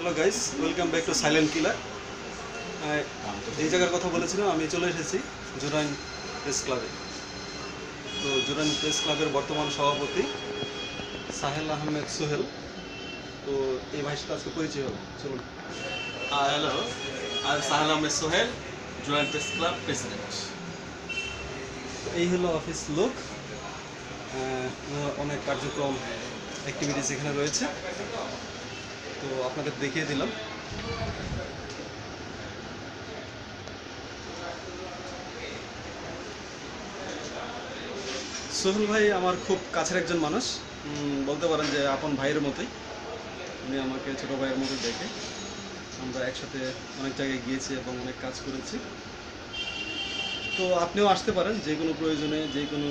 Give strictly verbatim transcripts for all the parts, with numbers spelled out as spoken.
Hello guys, welcome back to silent killer. এই জায়গার কথা বলেছিলাম, আমি চলে এসেছি জুরাইন প্রেস ক্লাবে। তো জুরাইন প্রেস ক্লাবের বর্তমান সভাপতি সাহেল আহমেদ সোহেল। তো এই ভাইয়ের সাথে আজকে পরিচয় হবে, চলুন। হ্যালো, আমি Sahel Ahmed Sohel, Jurain press club president. এই হলো অফিস লোক, অনেক কার্যক্রম অ্যাক্টিভিটিস এখানে রয়েছে, তো আপনাদের দেখিয়ে দিলাম। সোহেল ভাই আমার খুব কাছের একজন মানুষ, বলতে পারেন যে আপন ভাইয়ের মতোই। উনি আমাকে ছোটো ভাইয়ের মতো দেখে, আমরা একসাথে অনেক জায়গায় গিয়েছি এবং অনেক কাজ করেছি। তো আপনিও আসতে পারেন যে কোনো প্রয়োজনে, যে কোনো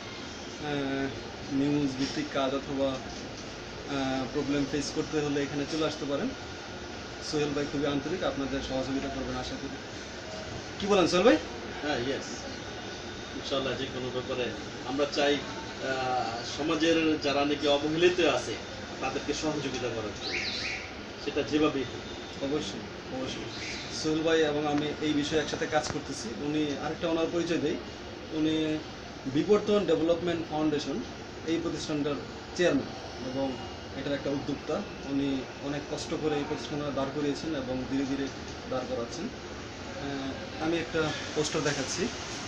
নিউজ ভিত্তিক কাজ অথবা প্রবলেম ফেস করতে হলে এখানে চলে আসতে পারেন। সোহেল ভাই খুবই আন্তরিক, আপনাদের সহযোগিতা করবেন আশা করি। কি বলেন সোহেল ভাই? হ্যাঁ, ইয়েস, ইনশাআল্লাহ। যে কোনো ব্যাপারে আমরা চাই সমাজের যারা নাকি অবহেলিত আছে তাদেরকে সহযোগিতা করার জন্য, সেটা যেভাবেই। অবশ্যই অবশ্যই সোহেল ভাই এবং আমি এই বিষয়ে একসাথে কাজ করতেছি। উনি আরেকটা ওনার পরিচয় দেই, উনি বিবর্তন ডেভেলপমেন্ট ফাউন্ডেশন এই প্রতিষ্ঠানটার চেয়ারম্যান এবং এটার একটা উদ্যোক্তা। উনি অনেক কষ্ট করে এই প্রতিষ্ঠানটা দাঁড় করিয়েছেন এবং ধীরে ধীরে দাঁড় করাচ্ছেন। আমি একটা পোস্টার দেখাচ্ছি,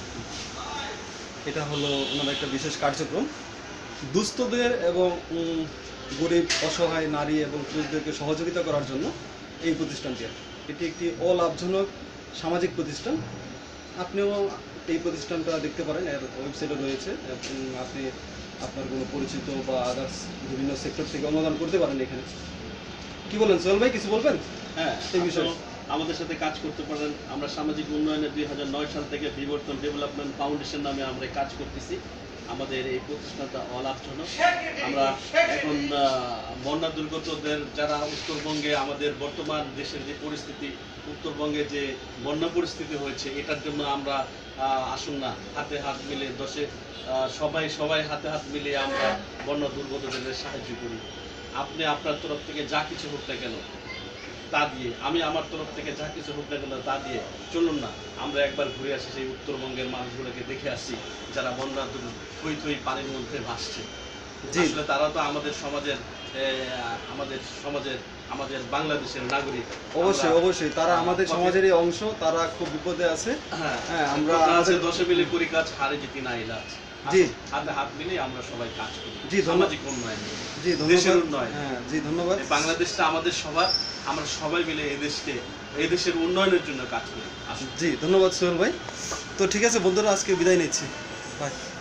এটা হলো ওনার একটা বিশেষ কার্যক্রম। দুস্থদের এবং গরিব অসহায় নারী এবং পুরুষদেরকে সহযোগিতা করার জন্য এই প্রতিষ্ঠানটি। এটি একটি অলাভজনক সামাজিক প্রতিষ্ঠান। আপনিও এই প্রতিষ্ঠানটা দেখতে পারেন, এর ওয়েবসাইটে রয়েছে। আপনি আপনার কোনো পরিচিত বা আদার্স বিভিন্ন সেক্টর থেকে অনুদান করতে পারেন এখানে। কি বলেন সোহেল ভাই, কিছু বলবেন? হ্যাঁ, এই বিষয়ে আমাদের সাথে কাজ করতে পারেন। আমরা সামাজিক উন্নয়নে দুই হাজার নয় সাল থেকে বিবর্তন ডেভেলপমেন্ট ফাউন্ডেশন নামে আমরা কাজ করতেছি। আমাদের এই প্রতিষ্ঠানটা অলাভজনক। আমরা এখন বন্যা দুর্গতদের যারা উত্তরবঙ্গে, আমাদের বর্তমান দেশের যে পরিস্থিতি, উত্তরবঙ্গে যে বন্যা পরিস্থিতি হয়েছে, এটার জন্য আমরা আসুন না হাতে হাত মিলে দশে সবাই সবাই হাতে হাত মিলিয়ে আমরা বন্যা দুর্গতদের সাহায্য করি। আপনি আপনার তরফ থেকে যা কিছু হোক না কেন তা দিয়ে, আমি আমার তরফ থেকে যা কিছু হোক না কেন তা দিয়ে, চলুন না আমরা একবার ঘুরে আসি, সেই উত্তরবঙ্গের মানুষগুলোকে দেখে আসি যারা বন্যা থই থই পানির মধ্যে ভাসছে। আসলে তারা তো আমাদের সমাজের আমাদের সমাজের আমাদের বাংলাদেশের নাগরিক। অবশ্যই অবশ্যই তারা আমাদের সমাজেরই অংশ, তারা খুব বিপদে আছে। হ্যাঁ, আমরা আমাদের দশে মিলে করি কাজ, হারে জিতি না ইলাজ। জি, হাতে হাত মিলে আমরা সবাই কাজ করি। জি, সামাজিক উন্নয়ন, জি দেশের উন্নয়ন। হ্যাঁ জি, ধন্যবাদ। বাংলাদেশটা আমাদের সবার, আমরা সবাই মিলে এই দেশকে, এই দেশের উন্নয়নের জন্য কাজ করি। জি ধন্যবাদ সোহেল ভাই। তো ঠিক আছে বন্ধুরা, আজকে বিদায় নিচ্ছি, বাই।